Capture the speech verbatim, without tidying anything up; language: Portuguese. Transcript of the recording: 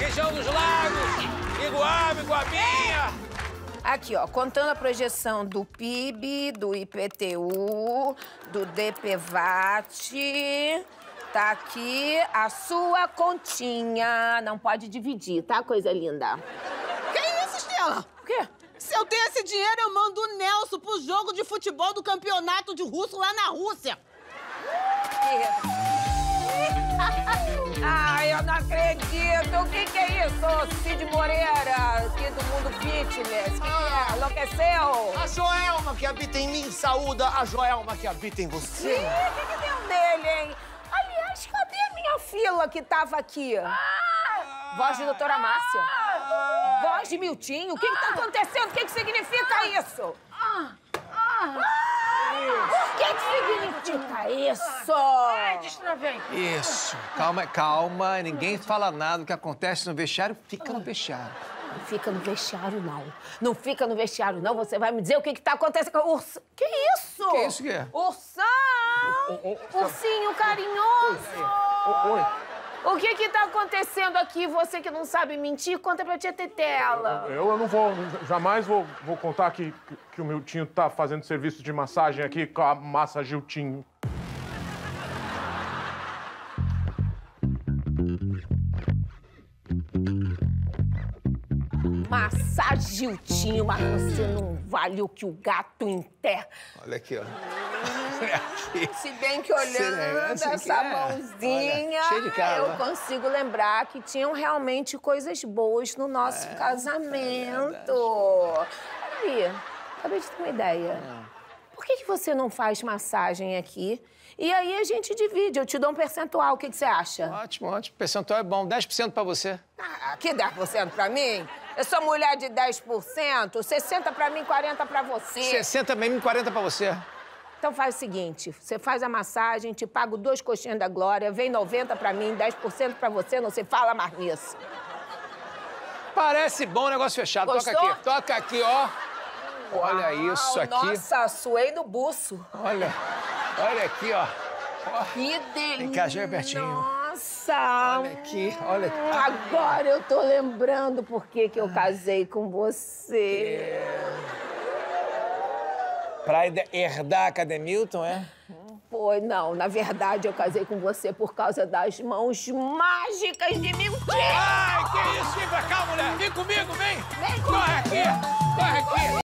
região dos lagos, Iguaba, Iguabinha. Aqui, ó, contando a projeção do P I B, do I P T U, do D P V A T, tá aqui a sua continha. Não pode dividir, tá, coisa linda? Que isso, Estela? O quê? Se eu tenho esse dinheiro, eu mando o Nelson pro jogo de futebol do campeonato de russo lá na Rússia. Ai, eu não acredito. O que que é isso? Cid Moreira, aqui do Mundo Fitness. O que que é? Enlouqueceu? A Joelma que habita em mim saúda a Joelma que habita em você. Ih, o que que deu dele, hein? Aliás, cadê a minha fila que tava aqui? Ah, voz de doutora Márcia? Ah, voz de Miltinho? O que que tá acontecendo? O que que significa isso? Ah, ah, o que que significa isso? Ai, destravei. Isso. Calma, calma. Ninguém fala nada. O que acontece no vestiário, fica no vestiário. Não fica no vestiário, não. Não fica no vestiário, não. Você vai me dizer o que que tá acontecendo com o Ursão. Que isso? Que isso que é? Ursão! Ursinho carinhoso! Oi. O que que tá acontecendo aqui? Você que não sabe mentir, conta pra tia Tetela. Eu, eu não vou, jamais vou, vou contar que, que, que o Miltinho tá fazendo serviço de massagem aqui com a Massa Giltinho. Massagiltinho, mas você não vale o que o gato enterra. Olha aqui, ó. Olha aqui. Se bem que olhando Esse aqui essa é. mãozinha, Olha, cheio de cara. eu consigo lembrar que tinham realmente coisas boas no nosso É, casamento. Peraí, acabei de ter uma ideia. Por que que você não faz massagem aqui? E aí a gente divide, eu te dou um percentual, o que que você acha? Ótimo, ótimo. O percentual é bom. dez por cento pra você. Ah, que dez por cento pra mim? Eu sou mulher de dez por cento, sessenta pra mim, quarenta pra você. sessenta pra mim, quarenta pra você. Então faz o seguinte, você faz a massagem, te pago dois coxinhas da Glória, vem noventa pra mim, dez por cento pra você, não se fala mais nisso. Parece bom, negócio fechado. Gostou? Toca aqui, toca aqui, ó. Olha isso Uau, aqui. Nossa, suei no buço. Olha, olha aqui, ó. Ó. Que delícia. Vem cá, chega pertinho. Nossa. Olha aqui, olha aqui. Agora eu tô lembrando por que que eu casei com você. Pra herdar a Cademilton, é? Foi, não. Na verdade, eu casei com você por causa das mãos mágicas de Miltinho. Ai, que isso? Vem pra cá, mulher. Vem comigo, vem. Vem Corre aqui, corre aqui.